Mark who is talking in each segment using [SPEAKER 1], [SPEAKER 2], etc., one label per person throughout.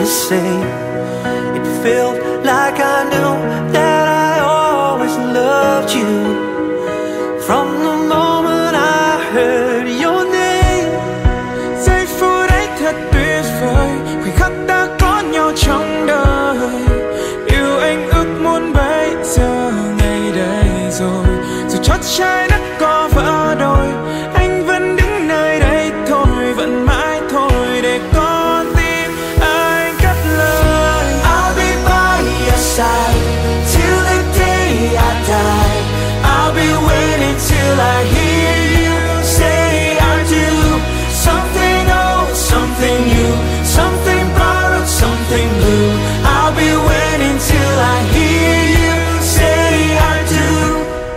[SPEAKER 1] same. It felt like I knew that I always loved you from the moment I heard your name. Giây phút ấy thật tuyệt vời, khoảnh khắc đã có nhau trong đời. Yêu anh ước muốn bây giờ ngày đây rồi, dù cho trái đất có vỡ đôi, anh vẫn đứng nơi đây thôi, vẫn mãi thôi để con tim anh cất lời. I'll be by your side till the day I die. I'll be waiting till I hear you say I do. Something old, something new, something borrowed, something blue. I'll be waiting till I hear you say I do.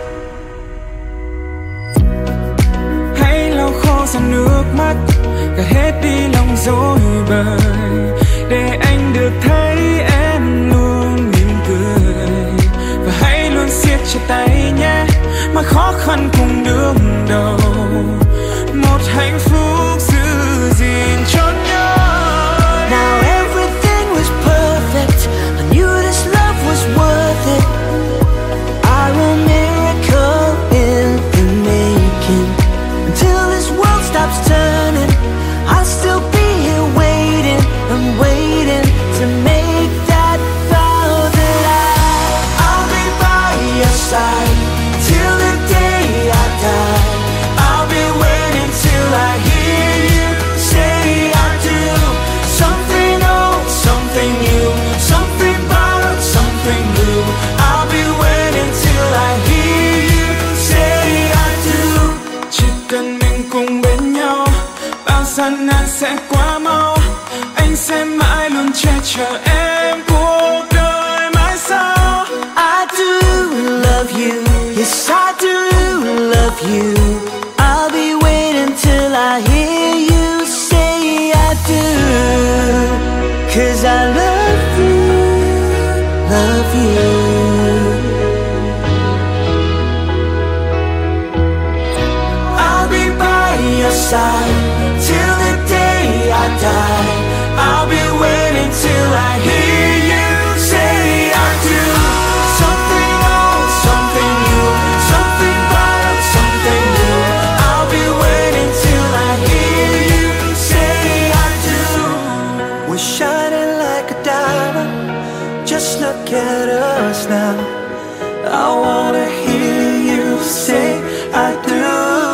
[SPEAKER 1] Hãy lau khô dòng nước mắt, gạt hết đi lòng dối bời, để anh được thấy em luôn mỉm cười. Và hãy luôn siết chặt tay nhé, mà khó khăn cùng đương đầu, một hạnh phúc giữ gìn cho nhau. Now everything was perfect, I knew this love was worth it. I'm a miracle in the making. Until this world stops turning, I'll still be here waiting and waiting to make that vow that I'll be by your side till the day I die. I'll be waiting till I hear you say I do. Something old, something new, something borrowed, something blue. I'll be waiting till I hear you say I do. Chỉ cần mình cùng bên nhau, bao gian nan sẽ qua mau. Anh sẽ mãi luôn che chở em cuộc đời mãi sau. I do love you, yes I do love you. I'll be waiting till I hear you say I do. 'Cause I love you, love you. I'll be by your side till the day I die. I'll be waiting till I hear you say I do. Something old, something new, something borrowed, something new. I'll be waiting till I hear you say I do. We're shining like a diamond, just look at us now. I wanna hear you say I do.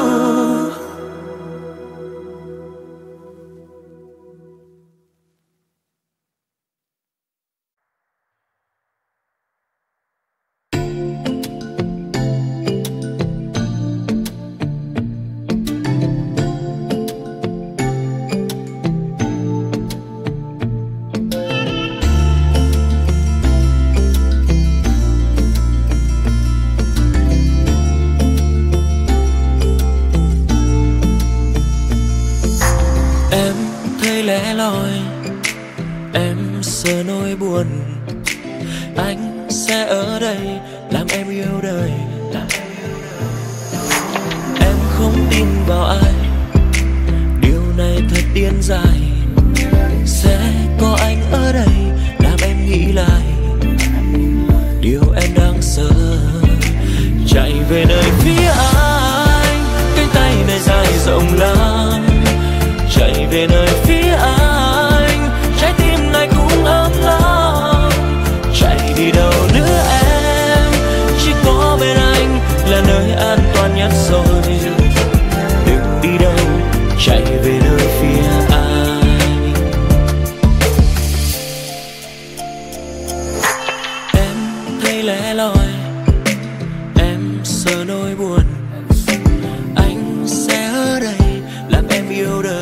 [SPEAKER 2] Lẻ loi em sợ nỗi buồn, anh sẽ ở đây làm em yêu đời. Em không tin vào ai, điều này thật điên dại. Sẽ có anh ở đây làm em nghĩ lại điều em đang sợ. Chạy về nơi phía anh, cánh tay này dài rộng lắm. Chạy về nơi phía anh, trái tim này cũng ấm lắm. Chạy đi đâu nữa em, chỉ có bên anh là nơi an toàn nhất rồi. Đừng đi đâu, chạy về nơi phía anh. Em thấy lẻ loi, em sợ nỗi buồn, anh sẽ ở đây làm em yêu đời.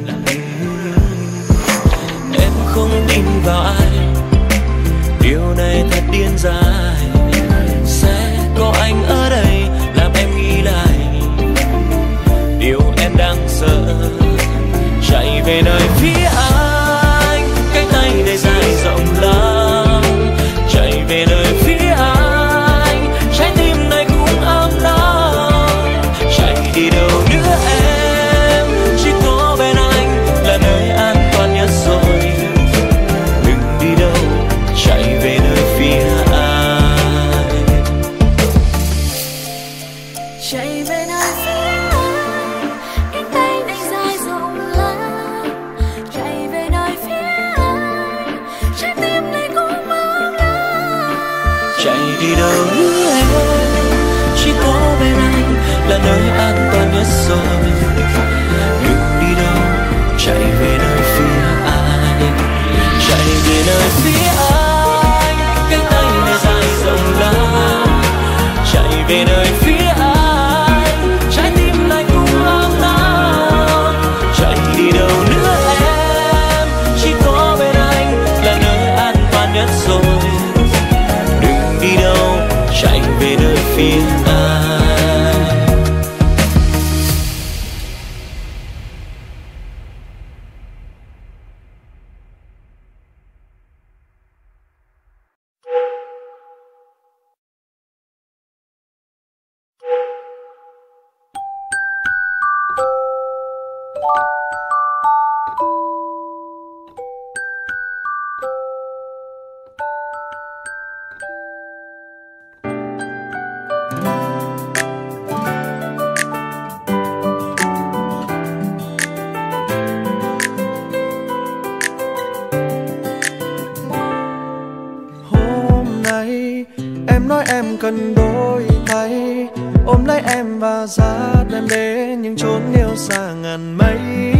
[SPEAKER 2] Em không tin vào ai, điều này thật điên dại. Sẽ có anh ở đây làm em nghĩ lại điều em đang sợ. Chạy về nơi phía anh, cánh tay này dài rộng lắm. Chạy về nơi phía anh, trái tim này cũng ấm lắm. Chạy đi đâu nữa em, chỉ có bên anh là nơi an toàn nhất rồi.
[SPEAKER 3] về nơi phía anh, cánh tay anh dài rộng lớn, chạy về nơi phía anh, trái tim này cũng mong ngóng.
[SPEAKER 2] Chạy đi đâu nữa em, chỉ có bên anh là nơi an toàn nhất rồi. Đừng đi đâu, chạy về nơi phía anh, chạy về nơi phía anh, cánh tay này dài rộng lớn, chạy về nơi phía anh, trái tim này cũng ấm nóng. Chạy đi đâu nữa em, chỉ có bên anh là nơi an toàn nhất rồi. Đừng đi đâu, chạy về nơi phía anh.
[SPEAKER 4] Em cần đôi tay ôm lấy em và dắt em đến những chốn yêu xa ngàn mây.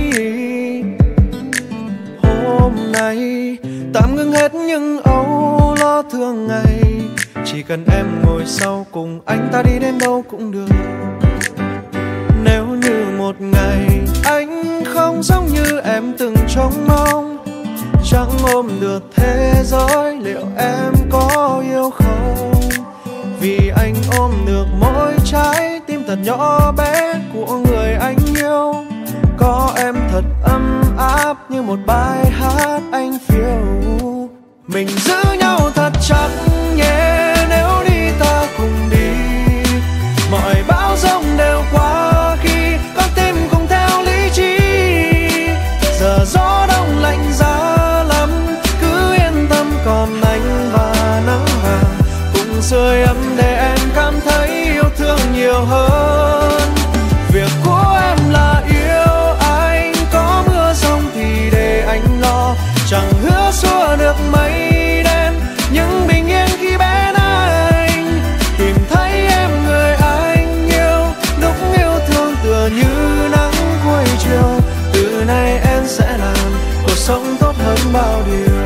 [SPEAKER 4] Hôm nay tạm ngưng hết những âu lo thường ngày, chỉ cần em ngồi sau cùng anh, ta đi đến đâu cũng được. Nếu như một ngày anh không giống như em từng trông mong, chẳng ôm được thế giới, liệu em có yêu không? Vì anh ôm được mỗi trái tim thật nhỏ bé của người anh yêu. Có em thật ấm áp như một bài hát anh phiêu. Mình giữ nhau thật chặt nhé, nếu đi ta cùng đi. Mọi bão giông đều qua khi con tim cùng theo lý trí. Giờ gió đông lạnh giá lắm, cứ yên tâm còn anh và nắng vàng cùng sưởi ấm để em cảm thấy yêu thương nhiều hơn. Việc của em là yêu anh, có mưa giông thì để anh lo, chẳng hứa xua được mây đen, nhưng bình yên khi bên anh. Tìm thấy em người anh yêu, lúc yêu thương tựa như nắng cuối chiều. Từ nay em sẽ làm cuộc sống tốt hơn bao điều.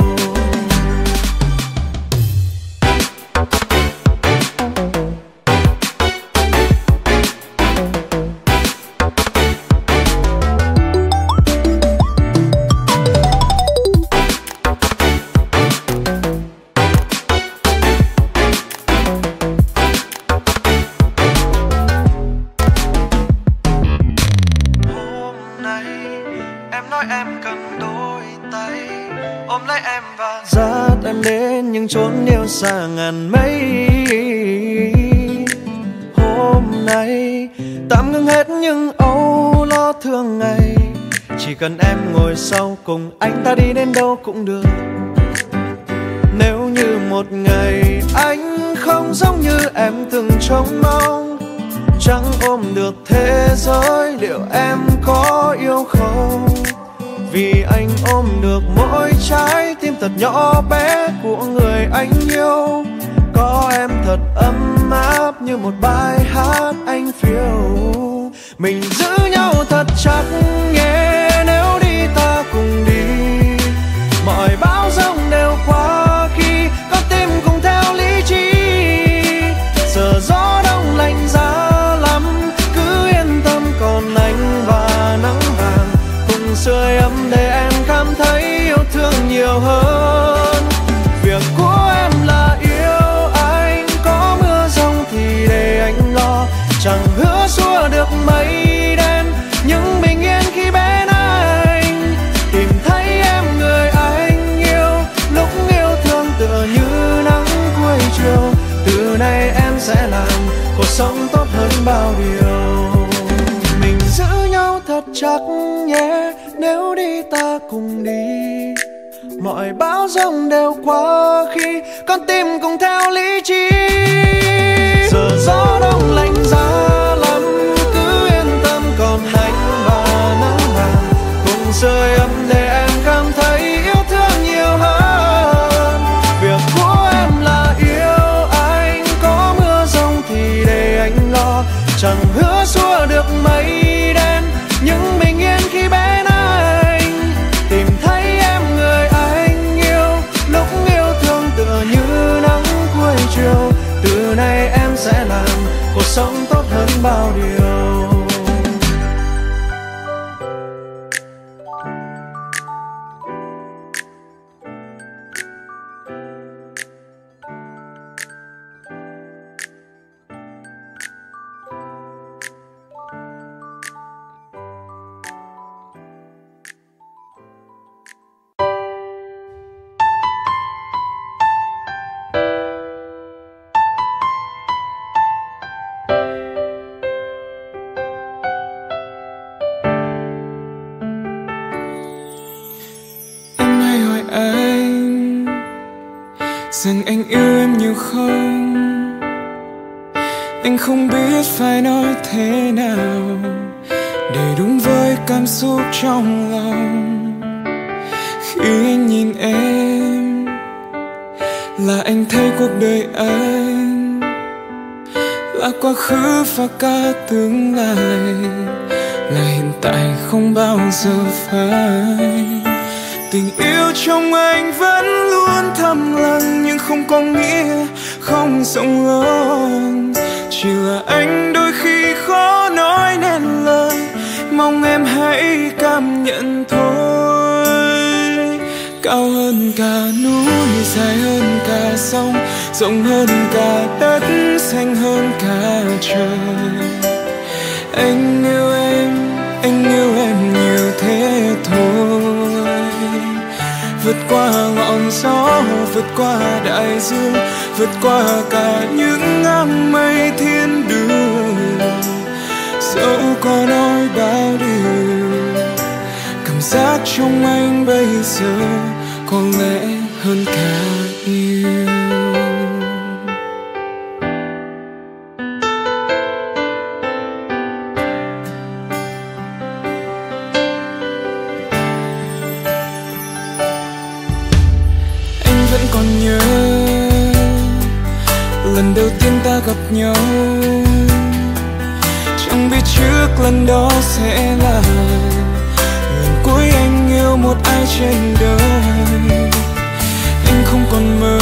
[SPEAKER 4] Dắt em đến những chốn yêu xa ngàn mây. Hôm nay tạm ngưng hết những âu lo thường ngày, chỉ cần em ngồi sau cùng anh, ta đi đến đâu cũng được. Nếu như một ngày anh không giống như em từng trông mong, chẳng ôm được thế giới, liệu em có yêu không? Vì anh ôm được mỗi trái tim thật nhỏ bé của người anh yêu. Có em thật ấm áp như một bài hát anh phiêu. Mình giữ nhau thật chặt nhé, nếu đi ta cùng đi. Mọi bão giông đều qua khi con tim cùng theo lý trí. Giờ gió đông lạnh giá lắm, cứ yên tâm còn anh và nắng vàng cùng sưởi ấm để em cảm thấy yêu thương nhiều hơn. Việc của em là yêu anh, có mưa giông thì để anh lo, chẳng hứa xua được mây đen, nhưng bình yên khi bên anh. Tìm thấy em người anh yêu, lúc yêu thương tựa như nắng cuối chiều. Từ nay em sẽ làm cuộc sống tốt hơn bao điều. Mình giữ nhau thật chặt nhé, nếu đi ta cùng đi. Mọi bão giông đều qua khi con tim cùng theo lý trí. Giờ gió đông lạnh giá lắm, xua được mây đen, nhưng bình yên khi bên anh. Tìm thấy em người anh yêu, lúc yêu thương tựa như nắng cuối chiều. Từ nay em sẽ làm cuộc sống tốt hơn bao điều.
[SPEAKER 1] Rằng anh yêu em nhiều không? Anh không biết phải nói thế nào để đúng với cảm xúc trong lòng. Khi anh nhìn em là anh thấy cuộc đời anh là quá khứ và cả tương lai, là hiện tại không bao giờ phai. Tình yêu trong anh vẫn luôn thầm lặng, nhưng không có nghĩa không rộng lớn. Chỉ là anh đôi khi khó nói nên lời, mong em hãy cảm nhận thôi. Cao hơn cả núi, dài hơn cả sông, rộng hơn cả đất, xanh hơn cả trời. Anh yêu em nhiều thế thôi. Vượt qua ngọn gió, vượt qua đại dương, vượt qua cả những ngang mây thiên đường. Dẫu có nói bao điều, cảm giác trong anh bây giờ có lẽ hơn cả yêu. Còn nhớ lần đầu tiên ta gặp nhau, chẳng biết trước lần đó sẽ là lần cuối anh yêu một ai trên đời. Anh không còn mơ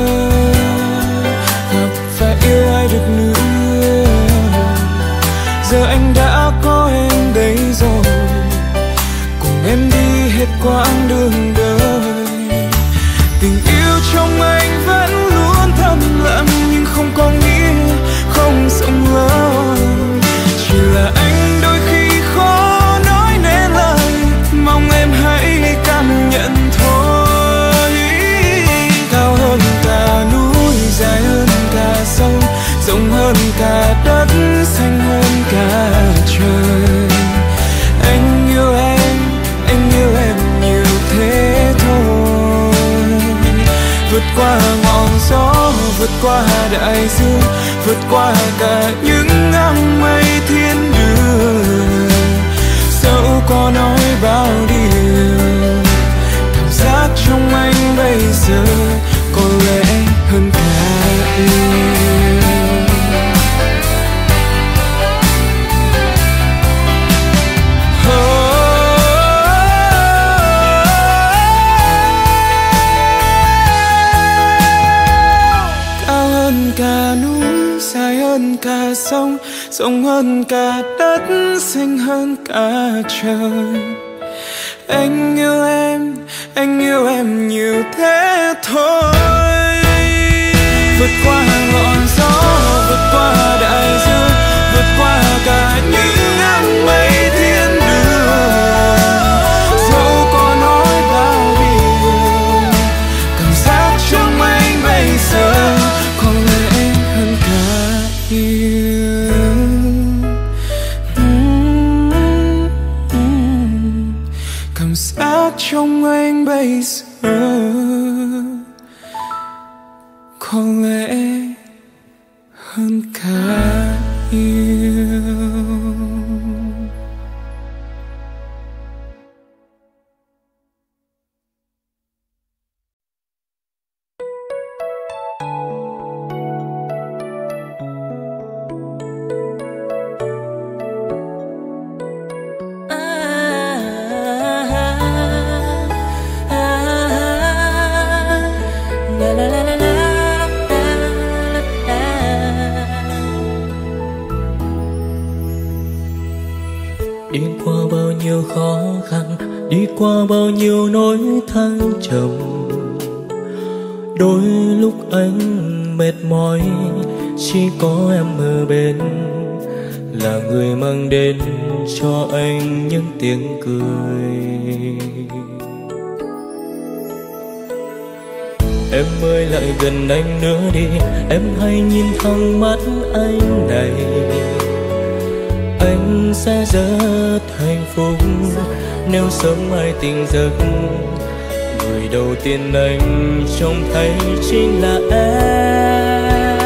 [SPEAKER 1] gặp và yêu ai được nữa. Giờ anh đã có em đây rồi, cùng em đi hết quãng đường đời. Tình yêu trong anh vẫn luôn thầm lặng, nhưng không có nghĩa không rộng lớn. Chỉ là anh đôi khi khó nói nên lời, mong em hãy cảm nhận thôi. Cao hơn cả núi, dài hơn cả sông, rộng hơn cả đất, xanh hơn cả trời. Anh yêu em nhiều thế thôi. Vượt qua ngọn gió, vượt qua đại dương, vượt qua cả những ngang mây thiên đường. Dẫu có nói bao điều, cảm giác trong anh bây giờ có lẽ hơn cả yêu. Cả núi, dài hơn cả sông, rộng hơn cả đất, xanh hơn cả trời. Anh yêu em nhiều thế thôi. Vượt qua ngọn gió, vượt qua đại dương, vượt qua cả những ngang mây thiên đường. Dẫu có nói bao điều, cảm giác trong anh bây giờ có lẽ hơn cả yêu. Cảm giác trong anh bây giờ có lẽ hơn cả yêu.
[SPEAKER 2] Đi qua bao nhiêu khó khăn, đi qua bao nhiêu nỗi thăng trầm. Đôi lúc anh mệt mỏi, chỉ có em ở bên, là người mang đến cho anh những tiếng cười. Em ơi lại gần anh nữa đi, em hãy nhìn thẳng mắt anh này. Anh sẽ rất hạnh phúc nếu sớm mai tỉnh giấc. Người đầu tiên anh trông thấy chính là em.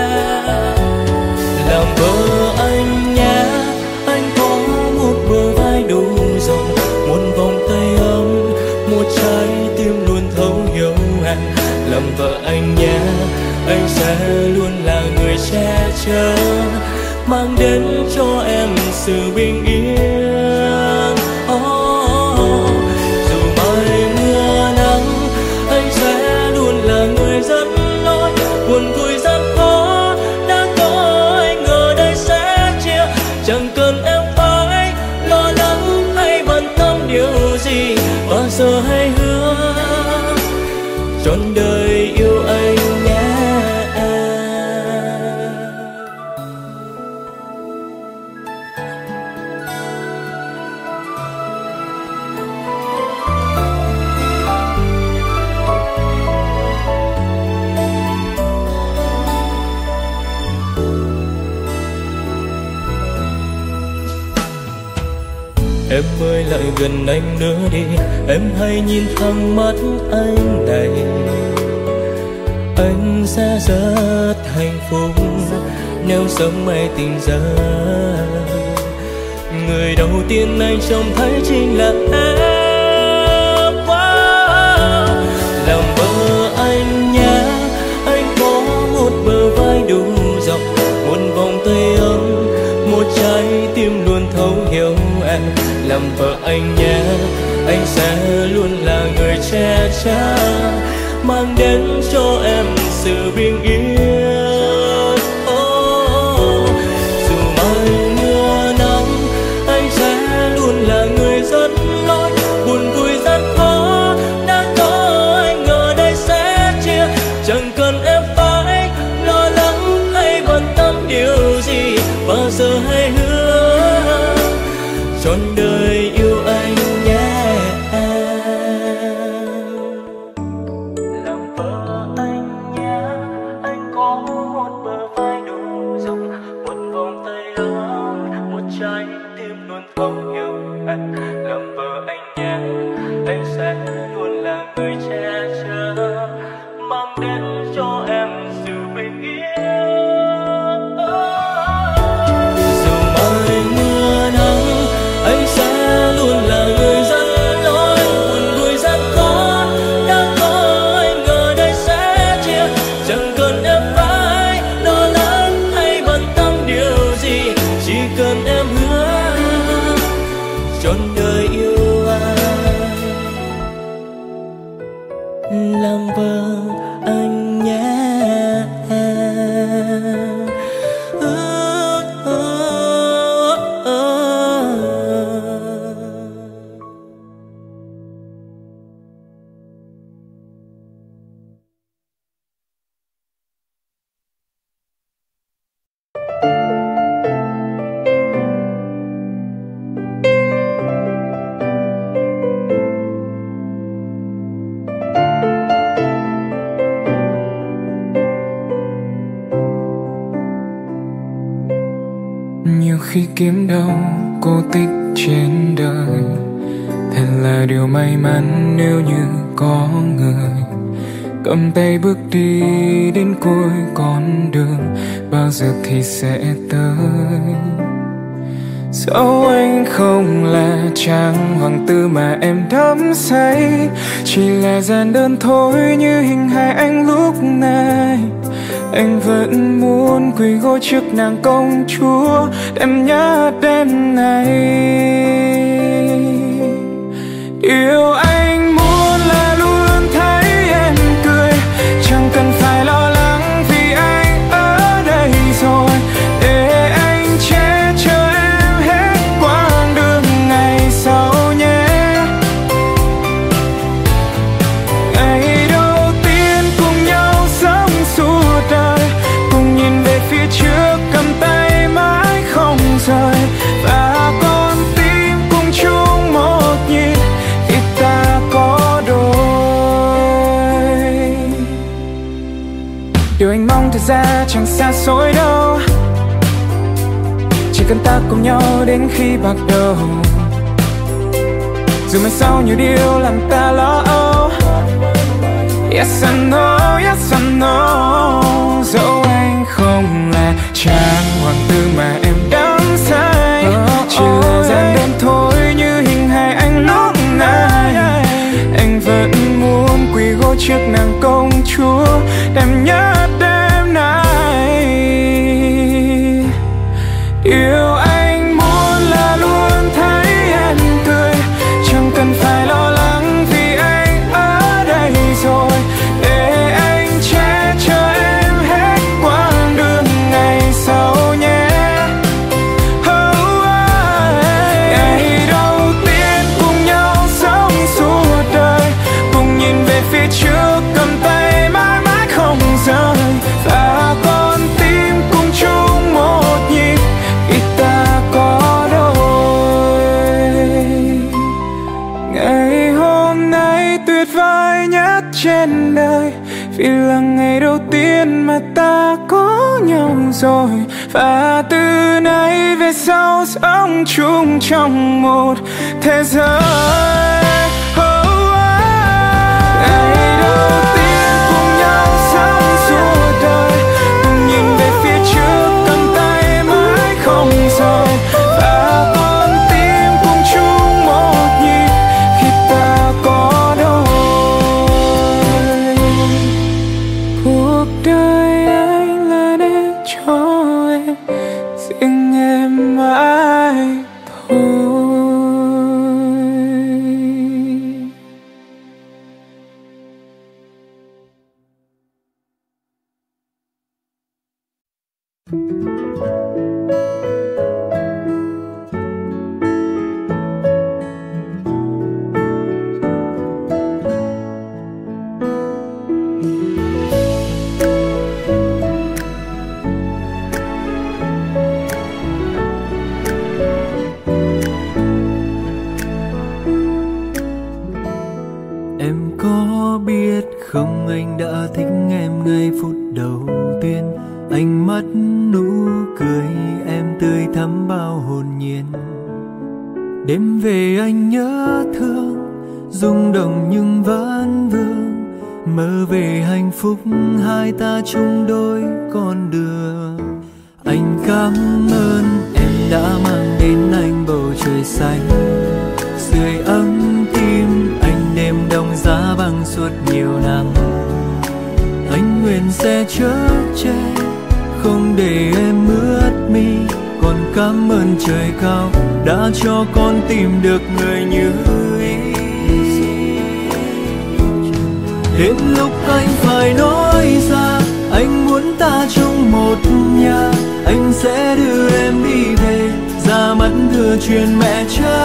[SPEAKER 2] Làm vợ anh nhé, anh có một bờ vai đủ rộng, một vòng tay ấm, một trái tim luôn thấu hiểu em. Làm vợ anh nhé, anh sẽ luôn là người che chở, mang đến cho em sự bình yên. Dù mai mưa nắng, anh sẽ luôn là người dẫn lối. Buồn vui gian khó đã có anh ở đây sẽ chia. Chẳng cần em phải lo lắng hay bận tâm điều gì, bao giờ hãy hứa trọn đời yêu anh nhé. Em ơi lại gần anh nữa đi, em hãy nhìn thẳng mắt anh này. Anh sẽ rất hạnh phúc nếu sớm mai tỉnh giấc. Người đầu tiên anh trông thấy chính là em. Làm vợ anh nhé, anh có một bờ vai đủ rộng, một vòng tay ấm, một trái tim luôn thấu hiểu em. Làm vợ anh nhé, anh sẽ luôn là người che chở, mang đến cho em sự bình yên. Dù mai mưa nắng, anh sẽ luôn là người dẫn lối. Buồn vui gian khó đã có anh ở đây sẽ chia. Chẳng cần em phải lo lắng hay bận tâm điều gì, bao giờ hãy hứa trọn đời yêu anh nhé. Làm vợ anh nhé, anh có một bờ vai đủ rộng, một vòng tay ấm, một trái tim luôn thấu hiểu em. Làm vợ anh nhé, anh sẽ luôn là người che chở, mang đến cho em sự bình yên. Dù mai mưa nắng, anh sẽ luôn là người dẫn lối. Buồn vui gian khó đã có anh ở đây sẽ chia. Chẳng cần em phải lo lắng hay bận tâm điều gì, chỉ cần em hứa trọn đời yêu anh. Làm vợ anh nhé.
[SPEAKER 1] Nhiều khi kiếm đâu cô tích trên đời, thật là điều may mắn nếu như có người cầm tay bước đi đến cuối con đường. Bao giờ thì sẽ tới? Dẫu anh không là chàng hoàng tử mà em đắm say, chỉ là giản đơn thôi như hình hài anh lúc này. Anh vẫn muốn quỳ gối trước nàng công chúa, em nhớ đêm này. Điều anh muốn là luôn thấy em cười, chẳng cần phải lo lắng vì anh ở đây rồi, để anh che chở em hết quãng đường chẳng xa xôi đâu. Chỉ cần ta cùng nhau đến khi bạc đầu, dù mai sau nhiều điều làm ta lo âu. Yes I know, yes I know. Dẫu anh không là chàng hoàng tử mà em đắm say, chỉ là gian đêm thôi như hình hài anh lúc này. Anh vẫn muốn quỳ gối trước nàng công chúa đẹp nhất đêm nay. Điều anh muốn là luôn thấy em cười, chẳng cần phải lo lắng vì anh ở đây rồi. Để anh che chở em hết quãng đường ngày sau nhé. Ngày đầu tiên cùng nhau sống suốt đời, cùng nhìn về phía trước cầm tay mãi mãi không rời. Và con tim cùng chung một nhịp khi ta có đôi. Ngày hôm nay tuyệt vời nhất trên đời, vì là ngày đầu tiên mà ta có nhau rồi. Và từ nay về sau sống chung trong một thế giới. Ngày đầu tiên cùng nhau sống suốt đời, cùng nhìn về phía trước cầm tay mãi không rời. Và con tim cùng chung một nhịp khi ta có đôi. Cuộc đời anh là để cho em, riêng em mãi thôi.
[SPEAKER 2] Em có biết không, anh đã thích em ngay phút đầu tiên. Ánh mắt nụ cười em tươi thắm bao hồn nhiên. Đêm về anh nhớ thương, rung động nhưng vẫn vương, mơ về hạnh phúc hai ta chung đôi con đường. Anh cảm ơn em đã mang đến anh bầu trời xanh, sưởi ấm tim anh đêm đông giá băng suốt nhiều năm. Anh nguyện sẽ chở che, không để em ướt mi. Còn cảm ơn trời cao đã cho con tìm được người như ý. Đến lúc anh phải nói ra, anh muốn ta chung một nhà. Anh sẽ đưa em đi về, ra mắt thừa truyền mẹ cha.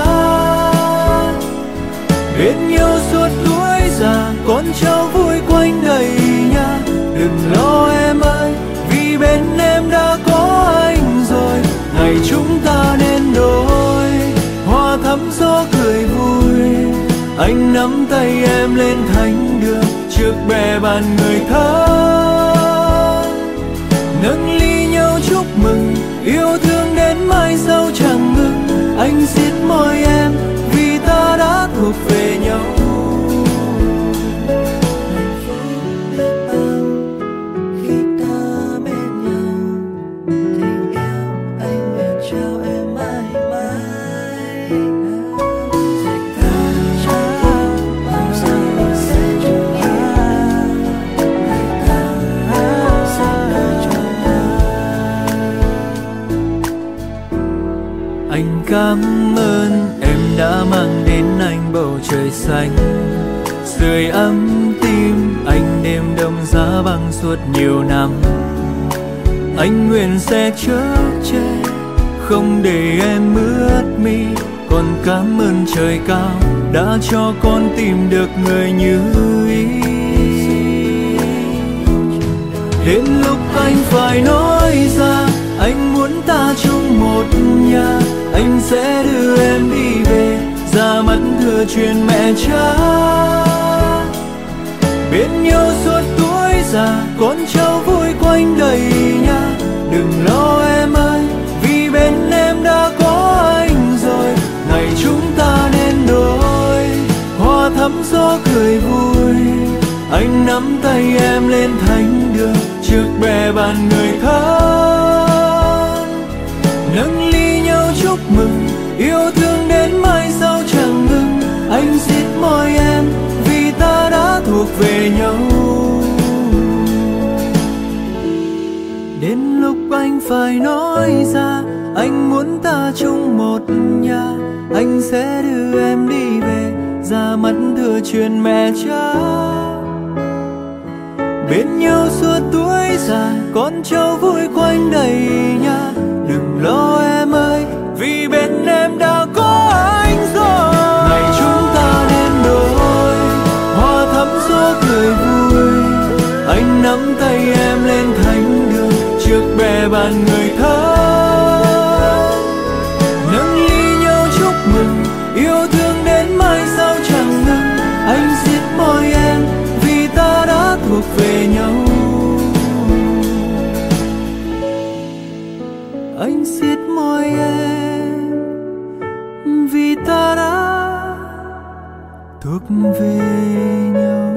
[SPEAKER 2] Bên nhau suốt tuổi già, con cháu vui quanh đầy nhà. Đừng lo em ơi, vì bên em đã có anh rồi. Ngày chúng ta nên đôi, hoa thắm gió cười vui. Anh nắm tay em lên thánh đường, trước bè bàn người thân. Nâng ly nhau chúc mừng, yêu thương đến mai sau chẳng ngừng. Anh xiết môi em, vì ta đã thuộc về nhau. Anh cảm ơn em đã mang đến anh bầu trời xanh, sưởi ấm tim anh đêm đông giá băng suốt nhiều năm. Anh nguyện sẽ chở che, không để em ướt mi. Còn cảm ơn trời cao đã cho con tìm được người như ý. Đến lúc anh phải nói ra, anh muốn ta chung một nhà. Anh sẽ đưa em đi về, ra mắt thừa truyền mẹ cha. Bên nhau suốt tuổi già, con cháu vui quay
[SPEAKER 4] quanh đầy nhà. Đừng lo em ơi, vì bên em đã có anh rồi. Ngày chúng ta nên đôi, hoa thắm gió cười vui. Anh nắm tay em lên thánh đường trước bè bàn người thân, nâng ly nhau chúc mừng, yêu thương đến mai sau chẳng ngừng. Anh siết môi em vì ta đã thuộc về nhau. Đến lúc anh phải nói ra, anh muốn ta chung một nhà. Anh sẽ đưa em đi về, ra mắt thừa truyền mẹ cha. Bên nhau suốt tuổi già, con cháu vui quanh đầy nhà. Đừng lo em ơi, vì bên em đã có anh rồi. Ngày chúng ta nên đôi, hoa thắm gió cười vui. Anh nắm tay em lên thánh đường trước bè bàn người thân, nâng ly nhau chúc mừng, yêu thương đến mai sau chẳng ngừng. Anh siết môi em vì ta đã thuộc về nhau. Anh siết môi em vì ta đã thuộc về nhau.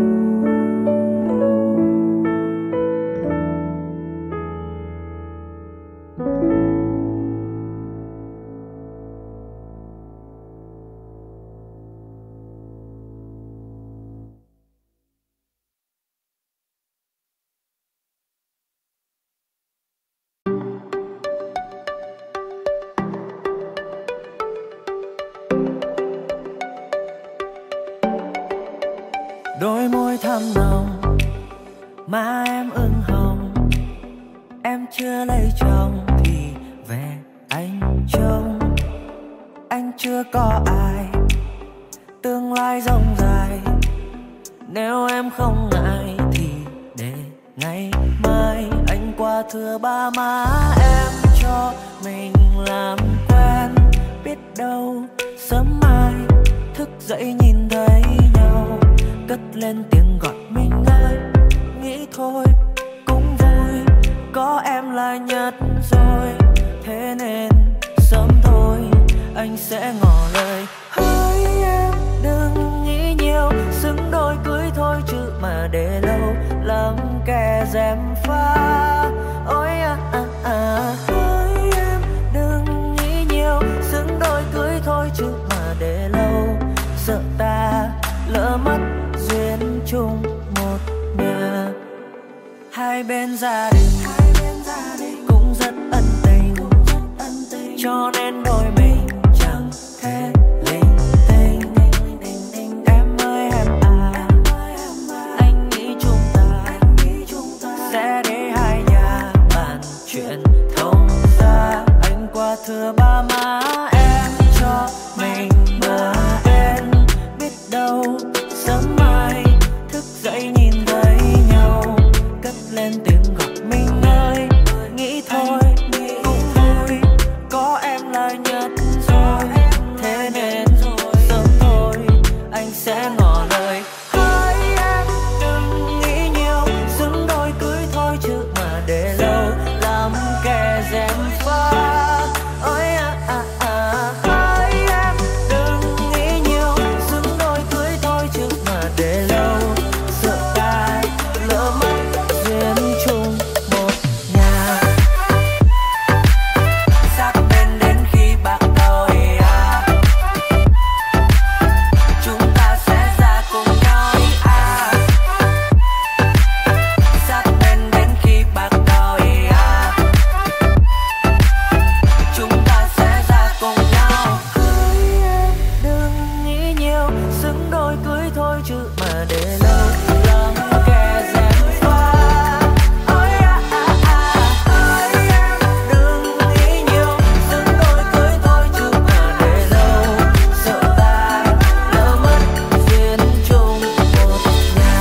[SPEAKER 2] Đôi môi thắm nồng, má em ửng hồng. Em chưa lấy chồng thì về anh trông. Anh chưa có ai, tương lai rộng dài. Nếu em không ngại thì để ngày mai anh qua thưa ba má em cho mình làm quen. Biết đâu sớm mai thức dậy nhìn thấy nhau, cất lên tiếng gọi mình ơi. Nghĩ thôi cũng vui, có em là nhất rồi. Thế nên sớm thôi anh sẽ ngỏ lời. Hỡi em đừng nghĩ nhiều, xứng đôi cưới thôi chứ mà để lâu lắm kẻ gièm pha. Ôi hỡi em đừng nghĩ nhiều, xứng đôi cưới thôi chứ mà để lâu sợ ta lỡ mất duyên chung một nhà. Hai bên gia đình cũng rất ân tình, cho nên đôi mình chẳng thể linh tinh. Em ơi em à, anh nghĩ chúng ta sẽ để hai nhà bàn chuyện thông ra. Anh qua thưa ba má em cho mình bờ bên. Biết đâu sớm mai thức dậy nhìn thấy nhau, cất lên tiếng gọi mình ơi. Nghĩ thôi cũng vui, có em là nhất rồi. Thế nên sớm thôi anh sẽ ngỏ lời. Hỡi em đừng nghĩ nhiều, xứng đôi cưới thôi chứ mà để lâu làm kẻ gièm pha. Ôi hỡi em đừng nghĩ nhiều, xứng đôi cưới thôi chứ mà để lâu sợ ta lỡ mất duyên chung một nhà. Sát bên đến khi bạc đầu chúng ta sẽ ra cùng nhau Sát bên đến khi bạc đầu chúng ta sẽ ra cùng nhau. Hỡi em đừng nghĩ nhiều, xứng đôi cưới thôi chứ mà để lâu lắm kẻ gièm pha. Ôi hỡi em đừng nghĩ nhiều, xứng đôi cưới thôi chứ mà để lâu sợ ta lỡ mất duyên chung một nhà.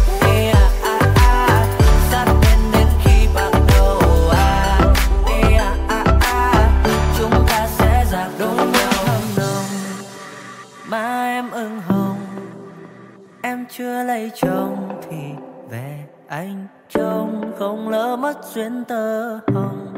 [SPEAKER 2] Sát bên đến khi bạc đầu chúng ta sẽ ra đôi nhau hâm nồng. Má em ửng hồng, em chưa lấy chồng thì
[SPEAKER 5] về anh trông không lỡ mất duyên tơ hồng.